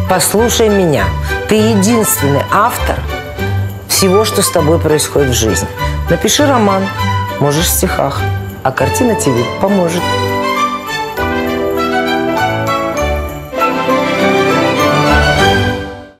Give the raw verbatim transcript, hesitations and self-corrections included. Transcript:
Послушай меня. Ты единственный автор всего, что с тобой происходит в жизни. Напиши роман, можешь в стихах, а картина тебе поможет.